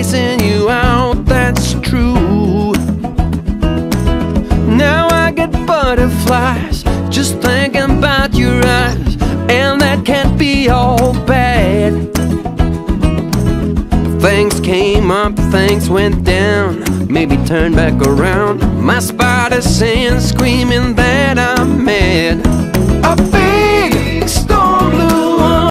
chasing you out, that's true. Now I get butterflies just thinking about your eyes, and that can't be all bad. Things came up, things went down, maybe turn back around. My spider sense screaming that I'm mad. A big